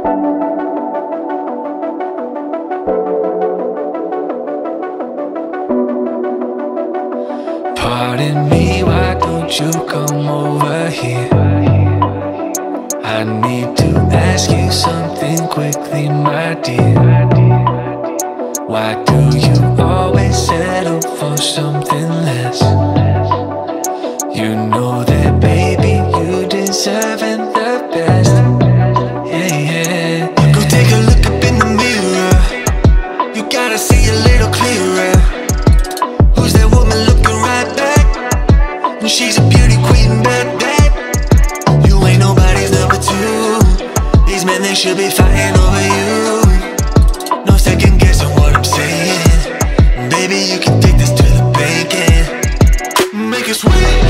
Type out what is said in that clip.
Pardon me, why don't you come over here? I need to ask you something quickly, my dear. Why do you always settle for something less? You know that, baby, you deserving the best. Yeah, yeah. Go take a look up in the mirror. You gotta see a little clearer. Who's that woman looking right back? And she's a beauty queen, bad, bad. You ain't nobody's number two. These men, they should be fighting over you. No second guessing what I'm saying. Baby, you can take this to the bank and make it sweet.